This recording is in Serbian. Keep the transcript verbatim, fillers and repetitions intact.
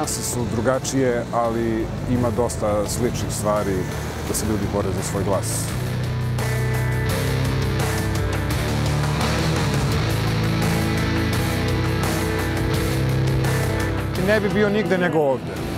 nijanse su drugačije, ali ima dosta sličnih stvari da se ljudi bore za svoj glas. Ne bi bio nigde nego ovde.